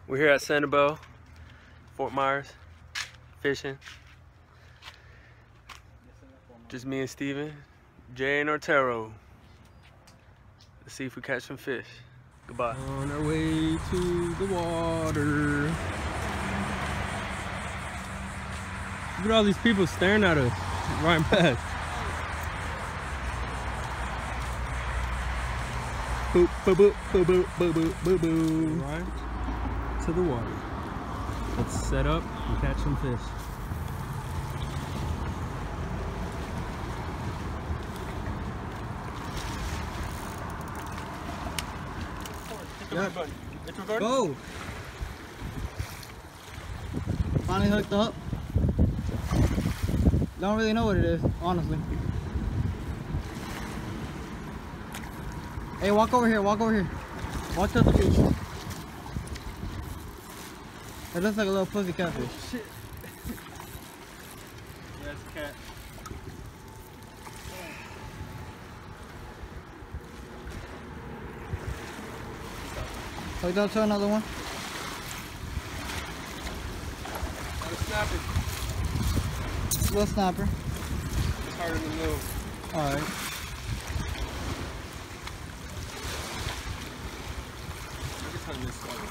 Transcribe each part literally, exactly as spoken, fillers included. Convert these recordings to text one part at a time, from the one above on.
We're here at Sanibel, Fort Myers, fishing. Just me and Steven, Jay and Ortero. Let's see if we catch some fish. Goodbye. On our way to the water. Look at all these people staring at us, right past. Boop, boop, boop, boop, boop, boop, boop, boop, boop. Right to the water. Let's set up and catch some fish. Yep. It's recording? Go! Finally hooked up. Don't really know what it is, honestly. Hey, walk over here, walk over here. Walk to the beach. It looks like a little pussy catfish. Oh, shit. Yeah, it's a cat. Hooked up to another one. Got a snapper. Little snapper. It's harder to move. Alright. Every time this stuff.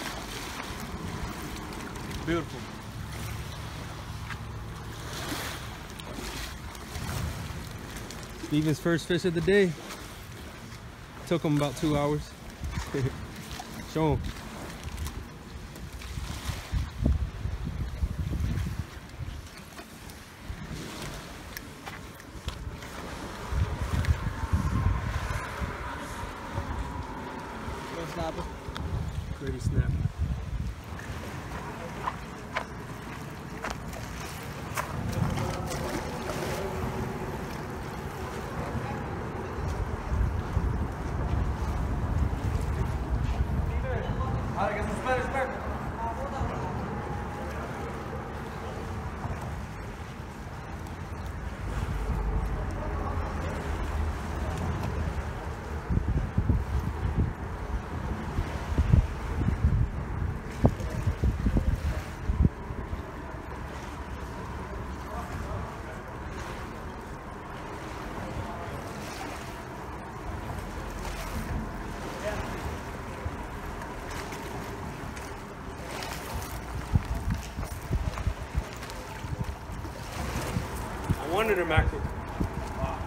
Beautiful. Steven's first fish of the day. Took him about two hours. Show him. Little snapper. Pretty snap. I wanted a mackerel. Wow.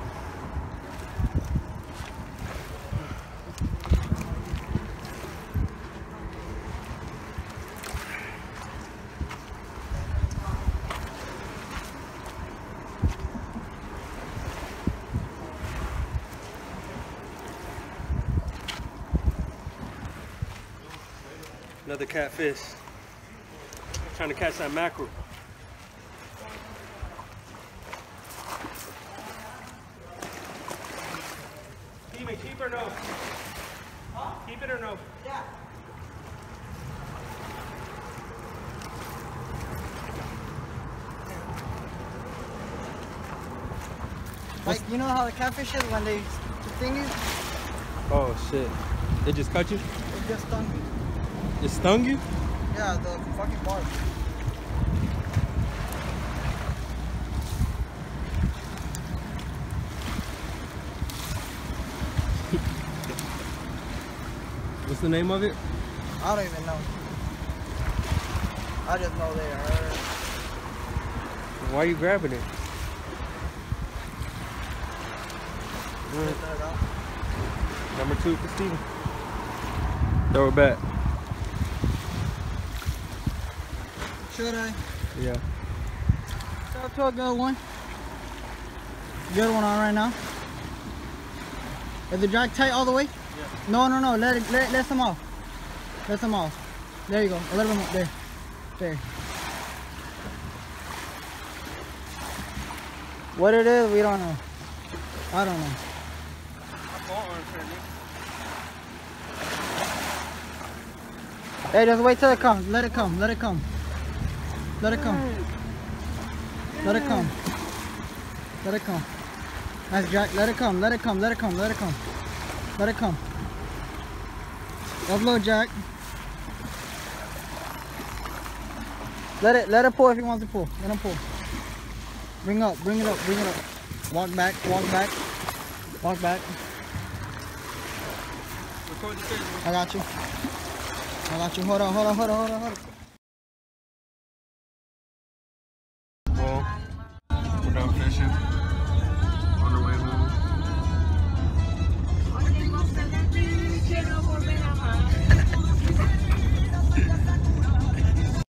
Another catfish. Trying to catch that mackerel. Keep or no? Huh? Keep it or no? Yeah. Like, you know how the catfish is when they sting you? Oh shit. They just cut you? It just stung me. It stung you? Yeah, the fucking barb. What's the name of it? I don't even know. I just know they are. Why are you grabbing it? Mm. Number two for Steven. Throw it back. Should I? Yeah. Start to a good one. Good one on right now. Is the drag tight all the way? Yeah. No, no, no. Let it, let, let some off. Let some off. There you go. A little bit more. There. There. What it is, we don't know. I don't know. Hey, just wait till it comes. Let it come. Let it come. Let it come. Let it come. Let it come. Nice, Jack. Let it come. Let it come. Let it come. Let it come. Let it come. Upload, Jack. Let it, let it pull if he wants to pull. Let him pull. Bring up, bring it up, bring it up. Walk back, walk back, walk back. I got you. I got you. Hold on, hold on, hold on, hold on, hold on. Well, we're done fishing.